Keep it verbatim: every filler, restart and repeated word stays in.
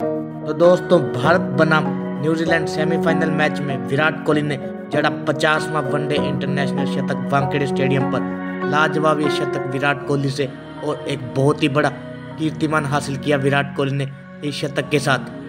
तो दोस्तों, भारत बनाम न्यूजीलैंड सेमीफाइनल मैच में विराट कोहली ने जड़ा पचासवां वनडे इंटरनेशनल शतक वानखेड़े स्टेडियम पर। लाजवाब ये शतक विराट कोहली से और एक बहुत ही बड़ा कीर्तिमान हासिल किया विराट कोहली ने इस शतक के साथ।